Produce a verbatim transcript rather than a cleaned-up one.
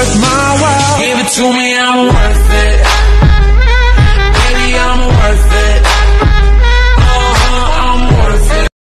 worth my while. Give it to me, I'm worth it.